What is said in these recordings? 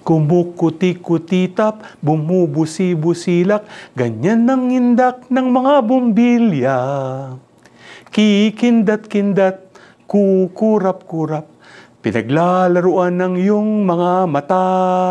Kumukuti-kutitap, bumubusi-busilak, ganyan ang indak ng mga bumbilya. Kikindat-kindat, kukurap-kurap, pinaglalaruan ng iyong mga mata.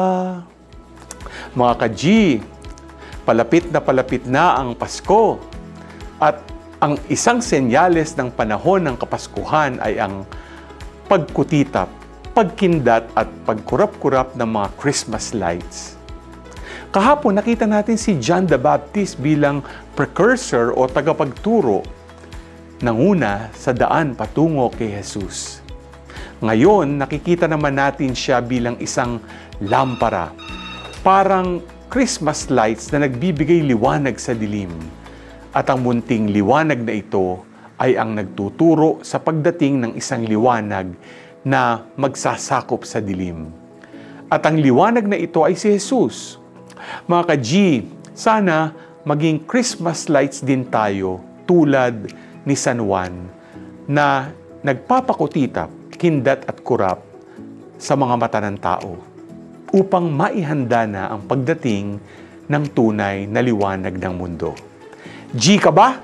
Mga ka-G, palapit na ang Pasko. At ang isang senyales ng panahon ng Kapaskuhan ay ang pagkutitap, pagkindat at pagkurap-kurap ng mga Christmas lights. Kahapon nakita natin si John the Baptist bilang precursor o tagapagturo nanguna sa daan patungo kay Jesus. Ngayon, nakikita naman natin siya bilang isang lampara, parang Christmas lights na nagbibigay liwanag sa dilim. At ang munting liwanag na ito ay ang nagtuturo sa pagdating ng isang liwanag na magsasakop sa dilim. At ang liwanag na ito ay si Jesus. Mga ka-G, sana maging Christmas lights din tayo tulad ni San Juan na nagpapakutitap, kindat at kurap sa mga mata ng tao upang maihanda na ang pagdating ng tunay na liwanag ng mundo. G ka ba?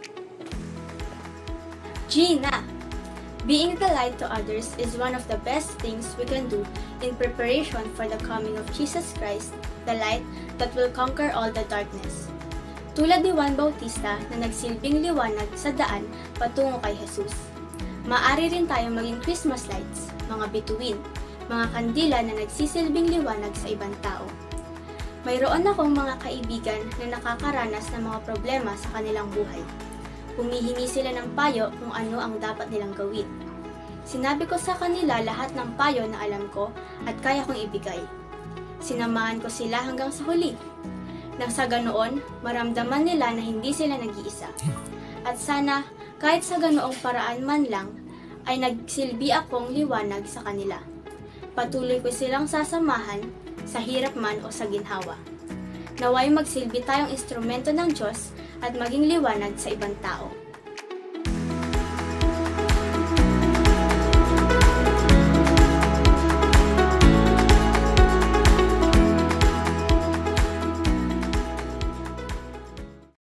G na! Being the light to others is one of the best things we can do in preparation for the coming of Jesus Christ, the light that will conquer all the darkness. Tulad ni Juan Bautista na nagsilbing liwanag sa daan patungo kay Jesus. Maaari rin tayong maging Christmas lights, mga bituin, mga kandila na nagsisilbing liwanag sa ibang tao. Mayroon akong mga kaibigan na nakakaranas ng mga problema sa kanilang buhay. Humihingi sila ng payo kung ano ang dapat nilang gawin. Sinabi ko sa kanila lahat ng payo na alam ko at kaya kong ibigay. Sinamahan ko sila hanggang sa huli. Nang sa ganoon, maramdaman nila na hindi sila nag-iisa. At sana, kahit sa ganoong paraan man lang, ay nagsilbi akong liwanag sa kanila. Patuloy ko silang sasamahan sa hirap man o sa ginhawa. Naway magsilbi tayong instrumento ng Diyos at maging liwanag sa ibang tao.